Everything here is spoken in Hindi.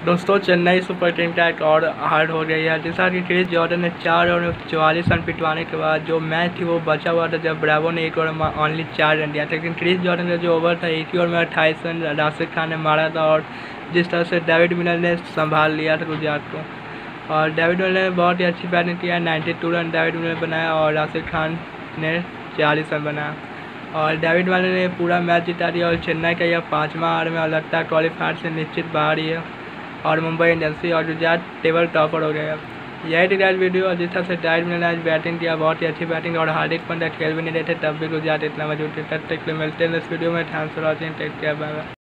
दोस्तों चेन्नई सुपर किंग का एक और हार हो गई है। जैसा कि क्रिस जॉर्डन ने 4 ओवर में 44 रन पिटवाने के बाद जो मैच थी वो बचा हुआ था, जब ब्रावो ने 1 ओवर में ओनली 4 रन दिया था। लेकिन क्रिस जॉर्डन का जो ओवर था एक ही ओवर में 28 रन राशिद खान ने मारा था और जिस तरह से डेविड मिलर ने संभाल लिया था गुजरात को, और डेविड मिलर ने बहुत ही अच्छी बैटिंग किया। 92 रन डेविड मिलर बनाया और राशिद खान ने 40 रन बनाया और डेविड मिलर ने पूरा मैच जिता दिया। और चेन्नई का यह 5वां हार में और लगता है क्वालिफायर से निश्चित बाहर ही है और मुंबई इंडियंस और गुजरात टेबल टॉपर हो गया। यही थी आज वीडियो। और जिस तरह से डेविड मिलर ने आज बैटिंग किया, बहुत ही अच्छी बैटिंग, और हार्दिक पांड्या खेल भी नहीं रहे थे तब भी गुजरात इतना मजबूत है। तब तक मिलते हैं इस वीडियो में। Thanks for watching, take care, bye bye.